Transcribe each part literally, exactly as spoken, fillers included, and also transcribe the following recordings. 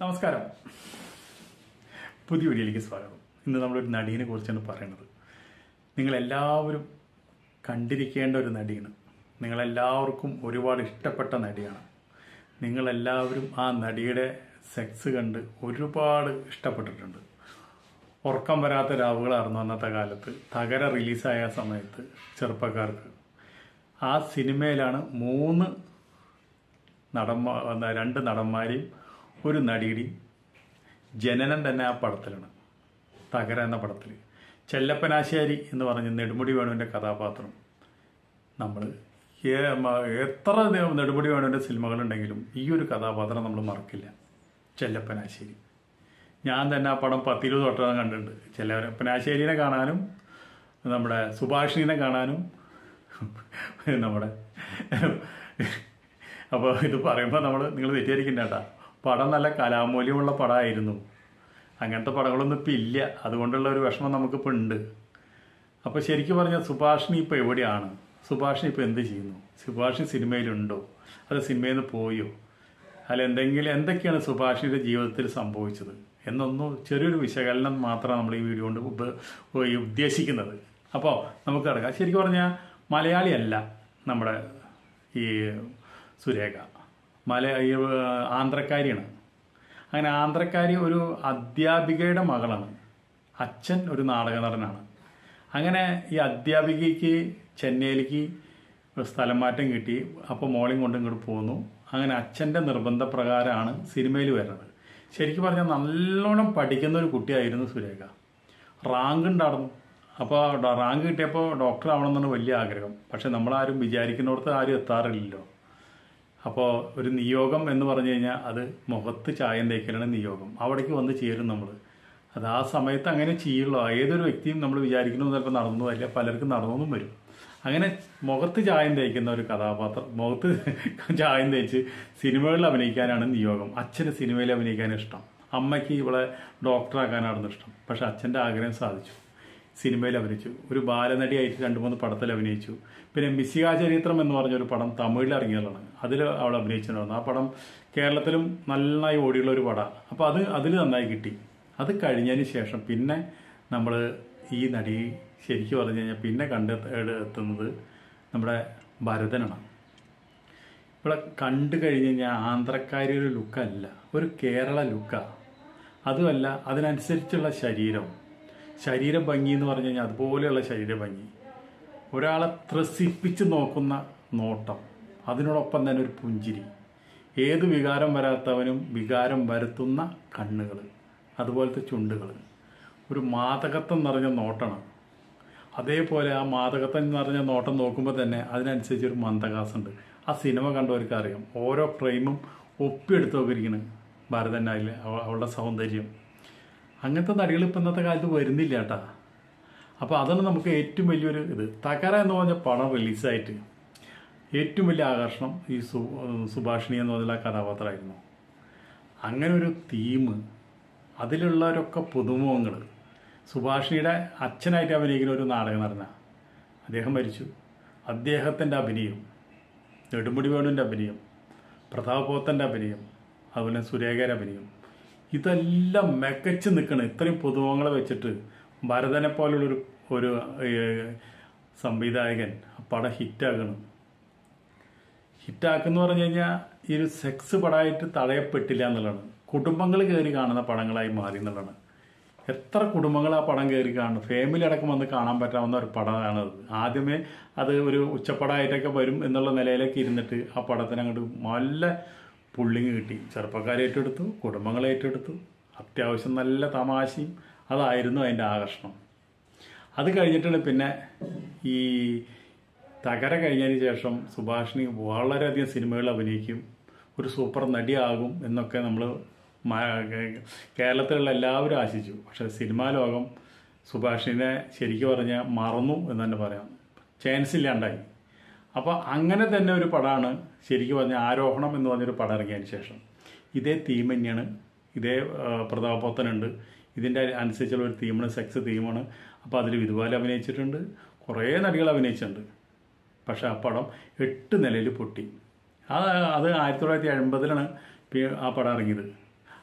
നമസ്കാരം. പുതിയ വീഡിയോയിലേക്ക് സ്വാഗതം. ഇന്ന് നമ്മളൊരു നടീനെ കുറിച്ചാണ് പറയുന്നത്. നിങ്ങളെല്ലാവരും കണ്ടിരിക്കേണ്ട ഒരു നടിയാണ്. നിങ്ങളെല്ലാവർക്കും ഒരുപാട് ഇഷ്ടപ്പെട്ട നടിയാണ്. നിങ്ങളെല്ലാവരും ആ നടിയുടെ സെക്സ് കണ്ട് ഒരുപാട് ഇഷ്ടപ്പെട്ടിട്ടുണ്ട്. ഉറക്കം വരാത്ത രാവുകളായിരുന്നു അന്നത്തെ കാലത്ത്. തകര റിലീസായ സമയത്ത് ചെറുപ്പക്കാർക്ക് ആ സിനിമയിലാണ് മൂന്ന് നടന്മാ രണ്ട് നടന്മാരെയും ഒരു നടിയുടെയും ജനനം തന്നെ ആ പടത്തിലാണ്. തകര എന്ന പടത്തിൽ ചെല്ലപ്പനാശ്ശേരി എന്ന് പറഞ്ഞ നെടുമുടി വേണുവിൻ്റെ കഥാപാത്രം നമ്മൾ എത്ര നെടുമുടി വേണുവിൻ്റെ സിനിമകളുണ്ടെങ്കിലും ഈ ഒരു കഥാപാത്രം നമ്മൾ മറക്കില്ല. ചെല്ലപ്പനാശ്ശേരി. ഞാൻ തന്നെ ആ പടം പത്തിരുപത് തൊട്ടം കണ്ടിട്ടുണ്ട്. ചെല്ലപ്പനാശ്ശേരിനെ കാണാനും നമ്മുടെ സുഭാഷിണിനെ കാണാനും നമ്മുടെ അപ്പോൾ ഇത് പറയുമ്പോൾ നമ്മൾ നിങ്ങൾ തെറ്റിദ്ധരിക്കണ്ട കേട്ടോ. പടം നല്ല കലാമൂല്യമുള്ള പടമായിരുന്നു. അങ്ങനത്തെ പടങ്ങളൊന്നും ഇപ്പം ഇല്ല. അതുകൊണ്ടുള്ള ഒരു വിഷമം നമുക്കിപ്പോൾ ഉണ്ട്. അപ്പോൾ ശരിക്കും പറഞ്ഞാൽ സുഭാഷിണി ഇപ്പോൾ എവിടെയാണ്? സുഭാഷിണി ഇപ്പോൾ എന്ത് ചെയ്യുന്നു? സുഭാഷിണി സിനിമയിലുണ്ടോ? അത് സിനിമയിൽ നിന്ന് പോയോ? അല്ല എന്തെങ്കിലും എന്തൊക്കെയാണ് സുഭാഷിണിയുടെ ജീവിതത്തിൽ സംഭവിച്ചത് എന്നൊന്നും ചെറിയൊരു വിശകലനം മാത്രമാണ് നമ്മൾ ഈ വീഡിയോ കൊണ്ട് ഉപ ഉദ്ദേശിക്കുന്നത്. അപ്പോൾ നമുക്ക് കിടക്കാം. ശരിക്കും പറഞ്ഞാൽ മലയാളിയല്ല നമ്മുടെ ഈ സുരേഖ. മല ഈ ആന്ധ്രക്കാരിയാണ്. അങ്ങനെ ആന്ധ്രക്കാരി ഒരു അധ്യാപികയുടെ മകളാണ്. അച്ഛൻ ഒരു നാടക നടനാണ്. അങ്ങനെ ഈ അധ്യാപികയ്ക്ക് ചെന്നൈയിലേക്ക് സ്ഥലം മാറ്റം കിട്ടി. അപ്പോൾ മോളിയും കൊണ്ട് ഇങ്ങോട്ട് പോന്നു. അങ്ങനെ അച്ഛൻ്റെ നിർബന്ധപ്രകാരമാണ് സിനിമയിൽ വരുന്നത്. ശരിക്കും പറഞ്ഞാൽ നല്ലോണം പഠിക്കുന്ന ഒരു കുട്ടിയായിരുന്നു സുരേഖ. റാങ്ക് ഉണ്ടായിരുന്നു. അപ്പോൾ റാങ്ക് കിട്ടിയപ്പോൾ ഡോക്ടർ ആവണമെന്നാണ് വലിയ ആഗ്രഹം. പക്ഷെ നമ്മളാരും വിചാരിക്കുന്നിടത്ത് ആരും എത്താറില്ലല്ലോ. അപ്പോൾ ഒരു നിയോഗം എന്ന് പറഞ്ഞു കഴിഞ്ഞാൽ അത് മുഖത്ത് ചായം തേക്കലാണ് നിയോഗം. അവിടേക്ക് വന്ന് ചേരും നമ്മൾ. അത് ആ സമയത്ത് അങ്ങനെ ചെയ്യുള്ളൂ. ഏതൊരു വ്യക്തിയും നമ്മൾ വിചാരിക്കുന്നത് ചിലപ്പോൾ നടന്നു അല്ല, പലർക്കും നടന്നൊന്നും വരും. അങ്ങനെ മുഖത്ത് ചായം തേക്കുന്ന ഒരു കഥാപാത്രം, മുഖത്ത് ചായം തേച്ച് സിനിമകളിൽ അഭിനയിക്കാനാണ് നിയോഗം. അച്ഛന് സിനിമയിൽ അഭിനയിക്കാൻ ഇഷ്ടം, അമ്മയ്ക്ക് ഇവളെ ഡോക്ടറാക്കാനായിരുന്നു ഇഷ്ടം. പക്ഷെ അച്ഛൻ്റെ ആഗ്രഹം സാധിച്ചു. സിനിമയിൽ അഭിനയിച്ചു. ഒരു ബാലനടിയായിട്ട് രണ്ട് മൂന്ന് പടത്തിൽ അഭിനയിച്ചു. പിന്നെ മിസിക ചരിത്രം എന്ന് പറഞ്ഞൊരു പടം തമിഴിൽ ഇറങ്ങിയതാണ്. അതിൽ അവൾ അഭിനയിച്ചിട്ടുണ്ടായിരുന്നു. ആ പടം കേരളത്തിലും നന്നായി ഓടിയുള്ള ഒരു പടമാണ്. അപ്പോൾ അത് അതിൽ നന്നായി കിട്ടി. അത് കഴിഞ്ഞതിന് ശേഷം പിന്നെ നമ്മൾ ഈ നടി ശരിക്കും പറഞ്ഞു കഴിഞ്ഞാൽ പിന്നെ കണ്ടെത്തുന്നത് നമ്മുടെ ഭരതനാണ്. ഇവിടെ കണ്ടു കഴിഞ്ഞ് കഴിഞ്ഞാൽ ആന്ധ്രക്കാരി ഒരു ലുക്കല്ല, ഒരു കേരള ലുക്കാണ്. അതുമല്ല, അതിനനുസരിച്ചുള്ള ശരീരം ശരീര ഭംഗി എന്ന് പറഞ്ഞു കഴിഞ്ഞാൽ അതുപോലെയുള്ള ശരീരഭംഗി, ഒരാളെ ത്രസിപ്പിച്ച് നോക്കുന്ന നോട്ടം, അതിനോടൊപ്പം തന്നെ ഒരു പുഞ്ചിരി, ഏത് വികാരം വരാത്തവനും വികാരം വരുത്തുന്ന കണ്ണുകൾ, അതുപോലത്തെ ചുണ്ടുകൾ, ഒരു മാതകത്വം നിറഞ്ഞ നോട്ടമാണ്. അതേപോലെ ആ മാതകത്വം നിറഞ്ഞ നോട്ടം നോക്കുമ്പോൾ തന്നെ അതിനനുസരിച്ചൊരു മന്ദഹാസമുണ്ട്. ആ സിനിമ കണ്ടവർക്ക് അറിയാം. ഓരോ ഫ്രെയിമും ഒപ്പിയെടുത്ത് നോക്കിയിരിക്കുന്നത് ഭരതനായില്ലേ അവളുടെ സൗന്ദര്യം. അങ്ങനത്തെ നടികൾ ഇപ്പം ഇന്നത്തെ കാലത്ത് വരുന്നില്ല കേട്ടാ. അപ്പോൾ അതാണ് നമുക്ക് ഏറ്റവും വലിയൊരു ഇത്. തകര എന്ന് പറഞ്ഞ പടം റിലീസായിട്ട് ഏറ്റവും വലിയ ആകർഷണം ഈ സു സുഭാഷിണി എന്ന് പറഞ്ഞ കഥാപാത്രമായിരുന്നു. അങ്ങനെ ഒരു തീം, അതിലുള്ളവരൊക്കെ പുതുമുഖങ്ങൾ. സുഭാഷിണിയുടെ അച്ഛനായിട്ട് അഭിനയിക്കുന്ന ഒരു നാടകം നടന്ന അദ്ദേഹം മരിച്ചു. അദ്ദേഹത്തിൻ്റെ അഭിനയം, നെടുമുടി വേണുവിൻ്റെ അഭിനയം, പ്രതാപ് പോത്തൻ്റെ അഭിനയം, അതുപോലെ സുരേഖയുടെ അഭിനയം, ഇതെല്ലാം മികച്ച് നിൽക്കണം. ഇത്രയും പുതുമുഖങ്ങളെ വെച്ചിട്ട് ഭരതനെ പോലുള്ളൊരു ഒരു സംവിധായകൻ പടം ഹിറ്റാക്കണം. ഹിറ്റാക്കെന്ന് പറഞ്ഞു കഴിഞ്ഞാൽ ഈ ഒരു സെക്സ് പടമായിട്ട് തടയപ്പെട്ടില്ല എന്നുള്ളതാണ്. കുടുംബങ്ങൾ കയറി കാണുന്ന പടങ്ങളായി മാറി എന്നുള്ളതാണ്. എത്ര കുടുംബങ്ങൾ ആ പടം കയറി കാണുന്നു. ഫാമിലി അടക്കം വന്ന് കാണാൻ പറ്റാവുന്ന ഒരു പടമാണത്. ആദ്യമേ അത് ഒരു ഉച്ചപ്പടമായിട്ടൊക്കെ വരും എന്നുള്ള നിലയിലേക്ക് ഇരുന്നിട്ട് ആ പടത്തിന് അങ്ങോട്ട് നല്ല പുള്ളിങ് കിട്ടി. ചെറുപ്പക്കാരെ ഏറ്റെടുത്തു, കുടുംബങ്ങളെ ഏറ്റെടുത്തു. അത്യാവശ്യം നല്ല തമാശയും അതായിരുന്നു അതിൻ്റെ ആകർഷണം. അത് കഴിഞ്ഞിട്ടാണ് പിന്നെ ഈ തകര കഴിഞ്ഞതിന് ശേഷം സുഭാഷിണി വളരെയധികം സിനിമകൾ അഭിനയിക്കും, ഒരു സൂപ്പർ നടിയാകും എന്നൊക്കെ നമ്മൾ കേരളത്തിലുള്ള എല്ലാവരും ആശിച്ചു. പക്ഷേ സിനിമാ ലോകം സുഭാഷിനെ ശരിക്കും പറഞ്ഞാൽ മറന്നു എന്ന് തന്നെ പറയാം. ചാൻസ് ഇല്ലാണ്ടായി. അപ്പോൾ അങ്ങനെ തന്നെ ഒരു പടമാണ് ശരിക്കും പറഞ്ഞാൽ ആരോഹണം എന്ന് പറഞ്ഞൊരു പടം ഇറങ്ങിയതിന് ശേഷം ഇതേ തീം തന്നെയാണ്. ഇതേ പ്രതാപോത്തനുണ്ട്. ഇതിൻ്റെ അനുസരിച്ചുള്ള ഒരു തീമാണ്, സെക്സ് തീമാണ്. അപ്പോൾ അതിൽ വിധുവാൽ അഭിനയിച്ചിട്ടുണ്ട്, കുറേ നടികൾ അഭിനയിച്ചിട്ടുണ്ട്. പക്ഷെ ആ പടം എട്ട് നിലയിൽ പൊട്ടി. അത് അത് ആയിരത്തി തൊള്ളായിരത്തി എൺപതിലാണ് ആ പടം ഇറങ്ങിയത്.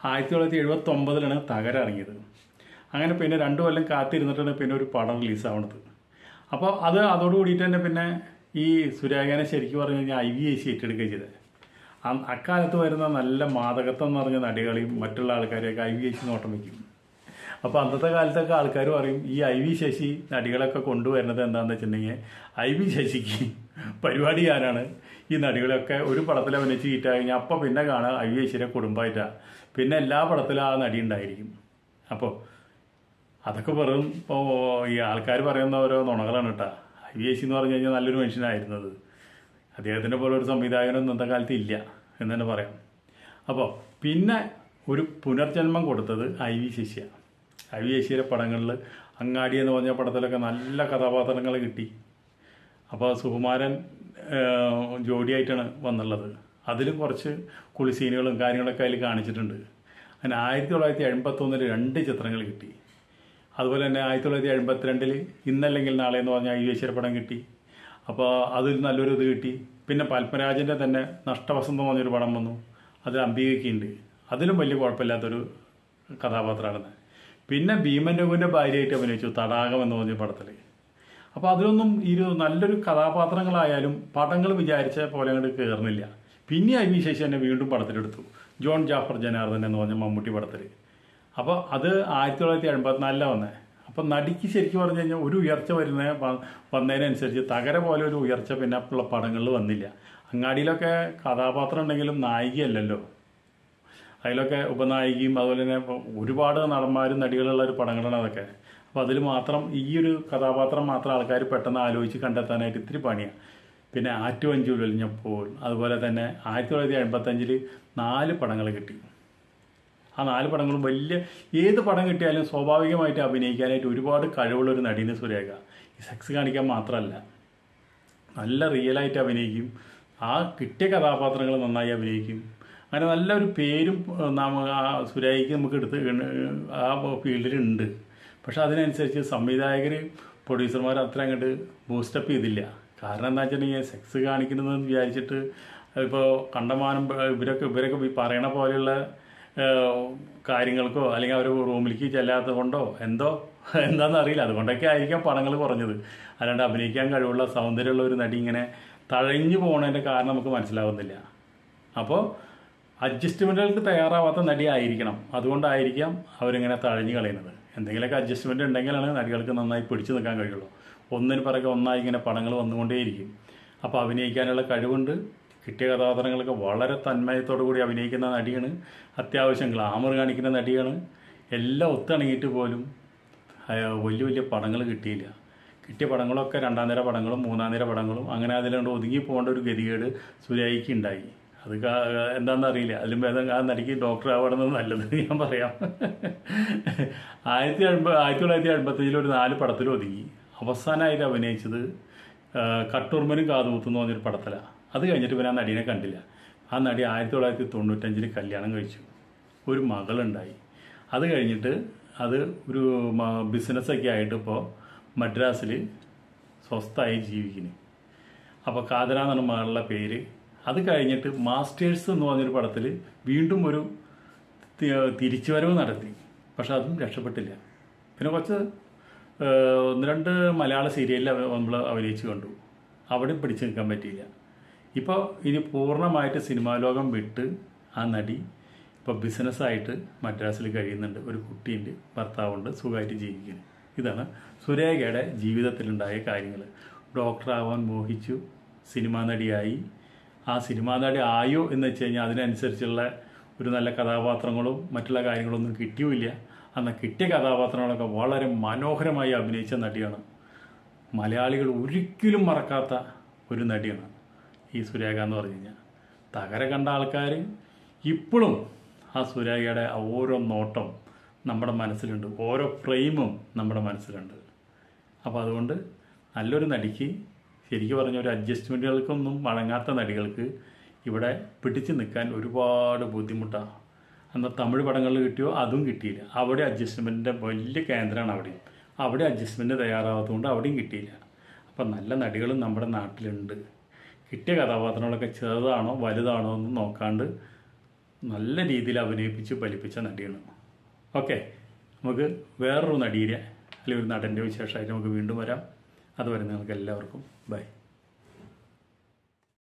ആയിരത്തി തൊള്ളായിരത്തി എഴുപത്തി ഒമ്പതിലാണ് തകര ഇറങ്ങിയത്. അങ്ങനെ പിന്നെ രണ്ടു കൊല്ലം കാത്തിരുന്നിട്ടാണ് പിന്നെ ഒരു പടം റിലീസാവണത്. അപ്പോൾ അത് അതോട് കൂടിയിട്ട് തന്നെ പിന്നെ ഈ സുരാഖാനെ ശരിക്കും പറഞ്ഞു കഴിഞ്ഞാൽ ഐ വി ഐ സി ഏറ്റെടുക്കുക ചെയ്തത്. അക്കാലത്ത് വരുന്ന നല്ല മാദകത്വം എന്ന് പറഞ്ഞ നടികളെയും മറ്റുള്ള ആൾക്കാരെയൊക്കെ ഐ വി ഐ സി നോട്ടം വയ്ക്കും. അപ്പോൾ അന്നത്തെ കാലത്തൊക്കെ ആൾക്കാർ പറയും ഈ ഐ വി ശശി നടികളൊക്കെ കൊണ്ടുവരുന്നത് എന്താണെന്ന് വെച്ചിട്ടുണ്ടെങ്കിൽ ഐ വി ശശിക്ക് പരിപാടി ചെയ്യാനാണ് ഈ നടികളൊക്കെ ഒരു പടത്തിൽ അഭിനയിച്ച് ഹീറ്റായി കഴിഞ്ഞാൽ അപ്പോൾ പിന്നെ കാണുക ഐ വി ശശിയുടെ കുടുംബമായിട്ടാണ്. പിന്നെ എല്ലാ പടത്തിലും ആ നടി ഉണ്ടായിരിക്കും. അപ്പോൾ അതൊക്കെ വെറും ഇപ്പോൾ ഈ ആൾക്കാർ പറയുന്ന ഓരോ നുണകളാണ് കേട്ടോ. ഐ വി ശശി എന്ന് പറഞ്ഞു കഴിഞ്ഞാൽ നല്ലൊരു മനുഷ്യനായിരുന്നത്. അദ്ദേഹത്തിൻ്റെ പോലെ ഒരു സംവിധായകനും ഇന്നത്തെ കാലത്ത് ഇല്ല എന്ന് തന്നെ പറയാം. അപ്പോൾ പിന്നെ ഒരു പുനർജന്മം കൊടുത്തത് ഐ വി ശശിയാണ്. ഐ വി ശശിയുടെ പടങ്ങളിൽ അങ്ങാടി എന്ന് പറഞ്ഞ പടത്തിലൊക്കെ നല്ല കഥാപാത്രങ്ങൾ കിട്ടി. അപ്പോൾ സുകുമാരൻ ജോഡിയായിട്ടാണ് വന്നുള്ളത്. അതിലും കുറച്ച് കുളിസീനുകളും കാര്യങ്ങളൊക്കെ അതിൽ കാണിച്ചിട്ടുണ്ട്. അങ്ങനെ ആയിരത്തി തൊള്ളായിരത്തി എൺപത്തൊന്നിൽ രണ്ട് ചിത്രങ്ങൾ കിട്ടി. അതുപോലെ തന്നെ ആയിരത്തി തൊള്ളായിരത്തി എൺപത്തിരണ്ടിൽ ഇന്നല്ലെങ്കിൽ നാളെ എന്ന് പറഞ്ഞ ഐ വി ശശിയുടെ പടം കിട്ടി. അപ്പോൾ അതിൽ നല്ലൊരു ഇത് കിട്ടി. പിന്നെ പത്മരാജൻ്റെ തന്നെ നഷ്ടവസന്തം എന്ന് പറഞ്ഞൊരു പടം വന്നു. അത് അംബികയ്ക്കുണ്ട്. അതിലും വലിയ കുഴപ്പമില്ലാത്തൊരു കഥാപാത്രമാണ്. പിന്നെ ഭീമൻ രഘുവിൻ്റെ ഭാര്യയായിട്ട് അഭിനയിച്ചു തടാകം എന്ന് പറഞ്ഞ പടത്തിൽ. അപ്പോൾ അതിലൊന്നും ഈ നല്ലൊരു കഥാപാത്രങ്ങളായാലും പടങ്ങൾ വിചാരിച്ച പോലെ അങ്ങോട്ട് കയറുന്നില്ല. പിന്നെ ഐ വി ശശി തന്നെ വീണ്ടും പടത്തിലെടുത്തു, ജോൺ ജാഫർ ജനാർദ്ദൻ എന്ന് പറഞ്ഞ മമ്മൂട്ടി പടത്തിൽ. അപ്പോൾ അത് ആയിരത്തി തൊള്ളായിരത്തി എൺപത്തിനാലിലാണ് വന്നത്. അപ്പം നടിക്ക് ശരിക്കും പറഞ്ഞു കഴിഞ്ഞാൽ ഒരു ഉയർച്ച വരുന്ന വന്നതിനനുസരിച്ച് തകര പോലെ ഒരു ഉയർച്ച പിന്നെ ഉള്ള പടങ്ങളിൽ വന്നില്ല. അങ്ങാടിയിലൊക്കെ കഥാപാത്രം ഉണ്ടെങ്കിലും നായികയല്ലല്ലോ, അതിലൊക്കെ ഉപനായികയും അതുപോലെ തന്നെ ഒരുപാട് നടന്മാരും നടികളുള്ള ഒരു പടങ്ങളാണ് അതൊക്കെ. അപ്പോൾ അതിൽ മാത്രം ഈ ഒരു കഥാപാത്രം മാത്രം ആൾക്കാർ പെട്ടെന്ന് ആലോചിച്ച് കണ്ടെത്താനായിട്ട് ഇത്തിരി പണിയാണ്. പിന്നെ ആറ്റുവഞ്ചു ഉലഞ്ഞപ്പോൾ അതുപോലെ തന്നെ ആയിരത്തി തൊള്ളായിരത്തി എൺപത്തഞ്ചിൽ നാല് പടങ്ങൾ കിട്ടി. ആ നാല് പടങ്ങളും വലിയ ഏത് പടം കിട്ടിയാലും സ്വാഭാവികമായിട്ട് അഭിനയിക്കാനായിട്ട് ഒരുപാട് കഴിവുള്ളൊരു നടീന് സുരേഖ. ഈ സെക്സ് കാണിക്കാൻ മാത്രമല്ല, നല്ല റിയലായിട്ട് അഭിനയിക്കും. ആ കിട്ടിയ കഥാപാത്രങ്ങൾ നന്നായി അഭിനയിക്കും. അങ്ങനെ നല്ലൊരു പേരും ആ സുരേഖയ്ക്ക് നമുക്ക് എടുത്ത് ആ ഫീൽഡിലുണ്ട്. പക്ഷെ അതിനനുസരിച്ച് സംവിധായകർ പ്രൊഡ്യൂസർമാർ അത്ര അങ്ങോട്ട് ബൂസ്റ്റപ്പ് ചെയ്തില്ല. കാരണം എന്താ വെച്ചിട്ടുണ്ടെങ്കിൽ സെക്സ് കാണിക്കുന്നതെന്ന് വിചാരിച്ചിട്ട് ഇപ്പോൾ കണ്ടമാനം ഇവരൊക്കെ ഇവരൊക്കെ പറയണ പോലെയുള്ള കാര്യങ്ങൾക്കോ അല്ലെങ്കിൽ അവർ റൂമിലേക്ക് ചെല്ലാത്തത് കൊണ്ടോ എന്തോ എന്താണെന്ന് അറിയില്ല. അതുകൊണ്ടൊക്കെ ആയിരിക്കാം പടങ്ങൾ കുറഞ്ഞത്. അല്ലാണ്ട് അഭിനയിക്കാൻ കഴിവുള്ള സൗന്ദര്യമുള്ള ഒരു നടി ഇങ്ങനെ തഴഞ്ഞു പോകുന്നതിൻ്റെ കാരണം നമുക്ക് മനസ്സിലാവുന്നില്ല. അപ്പോൾ അഡ്ജസ്റ്റ്മെൻറ്റുകൾക്ക് തയ്യാറാവാത്ത നടി ആയിരിക്കണം. അതുകൊണ്ടായിരിക്കാം അവരിങ്ങനെ തഴഞ്ഞു കളയുന്നത്. എന്തെങ്കിലുമൊക്കെ അഡ്ജസ്റ്റ്മെൻറ്റ് ഉണ്ടെങ്കിലാണ് നടികൾക്ക് നന്നായി പിടിച്ചു നിൽക്കാൻ കഴിയുള്ളൂ. ഒന്നിന് പിറകെ ഒന്നായി ഇങ്ങനെ പടങ്ങൾ വന്നുകൊണ്ടേയിരിക്കും. അപ്പോൾ അഭിനയിക്കാനുള്ള കഴിവുണ്ട്. കിട്ടിയ കഥാപാത്രങ്ങളൊക്കെ വളരെ തന്മയത്തോടു കൂടി അഭിനയിക്കുന്ന നടിയാണ്. അത്യാവശ്യം ഗ്ലാമർ കാണിക്കുന്ന നടിയാണ്. എല്ലാം ഒത്തിണങ്ങിയിട്ട് പോലും വലിയ വലിയ പടങ്ങൾ കിട്ടിയില്ല. കിട്ടിയ പടങ്ങളൊക്കെ രണ്ടാം നിര പടങ്ങളും മൂന്നാം നിര പടങ്ങളും അങ്ങനെ അതിലുകൊണ്ട് ഒതുങ്ങി പോകേണ്ട ഒരു ഗതികേട് സുരേഖയ്ക്ക് ഉണ്ടായി. അത് എന്താണെന്ന് അറിയില്ല. അതിലും ഭേദം ആ നടിക്ക് ഡോക്ടർ ആവണമെന്ന് നല്ലത് ഞാൻ പറയാം. ആയിരത്തി എൺപ ആയിരത്തി തൊള്ളായിരത്തി എൺപത്തഞ്ചിൽ ഒരു നാല് പടത്തിൽ ഒതുങ്ങി. അവസാനമായിട്ട് അഭിനയിച്ചത് കട്ടൂർമനും കാതുകുത്തും എന്ന് പറഞ്ഞൊരു പടത്തിലാണ്. അത് കഴിഞ്ഞിട്ട് പിന്നെ ആ നടീനെ കണ്ടില്ല. ആ നടി ആയിരത്തി തൊള്ളായിരത്തി തൊണ്ണൂറ്റഞ്ചിൽ കല്യാണം കഴിച്ചു, ഒരു മകളുണ്ടായി. അത് കഴിഞ്ഞിട്ട് അത് ഒരു ബിസിനസ്സൊക്കെ ആയിട്ട് ഇപ്പോൾ മദ്രാസിൽ സ്വസ്ഥമായി ജീവിക്കുന്നു. അപ്പോൾ കാതര എന്നാണ് മകളുടെ പേര്. അത് കഴിഞ്ഞിട്ട് മാസ്റ്റേഴ്സ് എന്ന് പറഞ്ഞൊരു പടത്തിൽ വീണ്ടും ഒരു തിരിച്ചുവരവ് നടത്തി. പക്ഷെ അതും രക്ഷപ്പെട്ടില്ല. പിന്നെ കുറച്ച് ഒന്ന് രണ്ട് മലയാള സീരിയലിൽ നമ്മൾ അഭിനയിച്ച് കണ്ടു. അവിടെ പിടിച്ചു നിൽക്കാൻ പറ്റിയില്ല. ഇപ്പോൾ ഇനി പൂർണ്ണമായിട്ട് സിനിമാ ലോകം വിട്ട് ആ നടി ഇപ്പോൾ ബിസിനസ്സായിട്ട് മദ്രാസിൽ കഴിയുന്നുണ്ട്. ഒരു കുട്ടിയുണ്ട്, ഭർത്താവുണ്ട്, സുഖമായിട്ട് ജീവിക്കുന്നു. ഇതാണ് സുരേഖയുടെ ജീവിതത്തിലുണ്ടായ കാര്യങ്ങൾ. ഡോക്ടറാവാൻ മോഹിച്ചു, സിനിമാ നടിയായി. ആ സിനിമാ നടി ആയോ എന്ന് വെച്ച് കഴിഞ്ഞാൽ അതിനനുസരിച്ചുള്ള ഒരു നല്ല കഥാപാത്രങ്ങളും മറ്റുള്ള കാര്യങ്ങളൊന്നും കിട്ടിയുമില്ല. അന്ന് കിട്ടിയ കഥാപാത്രങ്ങളൊക്കെ വളരെ മനോഹരമായി അഭിനയിച്ച നടിയാണ്. മലയാളികൾ ഒരിക്കലും മറക്കാത്ത ഒരു നടിയാണ് ഈ സുരേഖ എന്ന് പറഞ്ഞു കഴിഞ്ഞാൽ. തകര കണ്ട ആൾക്കാർ ഇപ്പോഴും ആ സുരേഖയുടെ ഓരോ നോട്ടം നമ്മുടെ മനസ്സിലുണ്ട്, ഓരോ ഫ്രെയിമും നമ്മുടെ മനസ്സിലുണ്ട്. അപ്പോൾ അതുകൊണ്ട് നല്ലൊരു നടിക്ക് ശരിക്കും പറഞ്ഞ ഒരു അഡ്ജസ്റ്റ്മെൻറ്റുകൾക്കൊന്നും വഴങ്ങാത്ത നടികൾക്ക് ഇവിടെ പിടിച്ചു നിൽക്കാൻ ഒരുപാട് ബുദ്ധിമുട്ടാണ്. എന്നാൽ തമിഴ് പടങ്ങളിൽ കിട്ടിയോ അതും കിട്ടിയില്ല. അവിടെ അഡ്ജസ്റ്റ്മെൻറ്റിൻ്റെ വലിയ കേന്ദ്രമാണ് അവിടെയും. അവിടെ അഡ്ജസ്റ്റ്മെൻറ്റ് തയ്യാറാവാത്തതുകൊണ്ട് അവിടെയും കിട്ടിയില്ല. അപ്പം നല്ല നടികളും നമ്മുടെ നാട്ടിലുണ്ട്. കിട്ടിയ കഥാപാത്രങ്ങളൊക്കെ ചെറുതാണോ വലുതാണോ എന്ന് നോക്കാണ്ട് നല്ല രീതിയിൽ അഭിനയിപ്പിച്ച് ഫലിപ്പിച്ച നടിയാണ്. ഓക്കെ, നമുക്ക് വേറൊരു നടിയുടെ അല്ലെങ്കിൽ ഒരു നടൻ്റെ വിശേഷമായിട്ട് നമുക്ക് വീണ്ടും വരാം. അതുവരെ നിങ്ങൾക്ക് എല്ലാവർക്കും ബൈ.